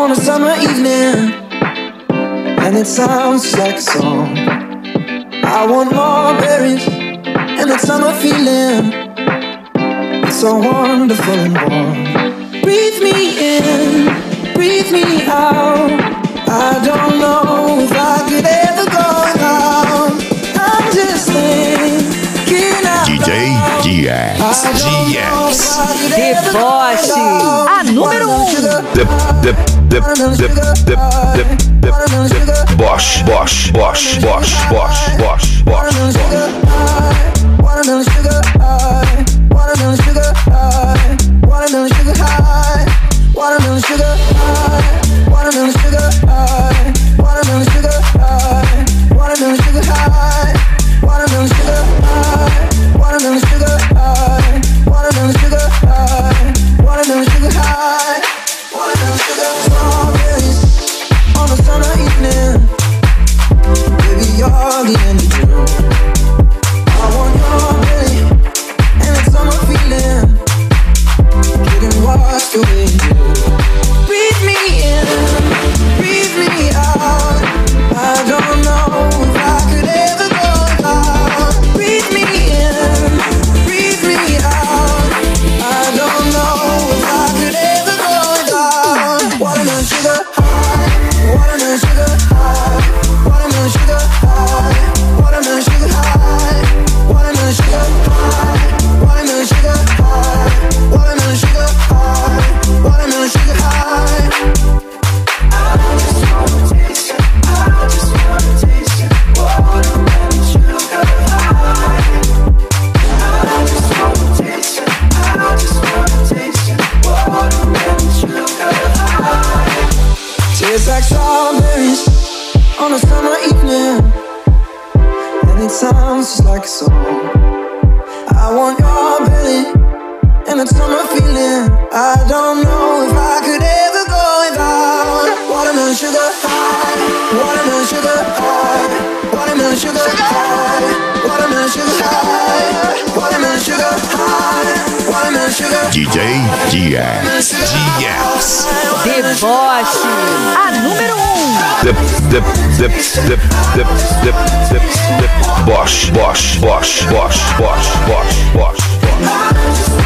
on a summer evening, and it sounds like a song. I want more berries and that summer feeling. It's so wonderful and warm. Breathe me in, breathe me out. I don't know if I could ever go without. I'm just thinking out DJ DX. Deboche, a número 1. Bosch. Watermelon sugar high, watermelon sugar high, watermelon sugar high, watermelon sugar high, watermelon sugar high, watermelon sugar high, watermelon sugar high, watermelon sugar high, watermelon sugar high, watermelon sugar high, watermelon sugar high, watermelon sugar. Strawberries on a summer evening, baby you're the end of June. I want your belly and that summer feeling, getting washed away in you. Breathe me in, breathe me out. I don't know if I could ever go without. Breathe me in, breathe me out. I don't know if I could ever go without. Watermelon sugar high, watermelon sugar high, watermelon sugar high, watermelon sugar high, watermelon sugar high, watermelon sugar high, watermelon sugar high, watermelon sugar high. I just wanna taste it, I just wanna taste it, watermelon sugar high. I just wanna taste it, I just wanna taste it, watermelon sugar high. Tastes like strawberries on a summer evening, and it sounds just like a song. I want your belly and that summer feeling. I don't know if I could ever go without. Watermelon sugar high, watermelon sugar high, watermelon sugar high, watermelon sugar high, watermelon sugar high, watermelon sugar. DJ DX. Deboche, a número 1. Bosch.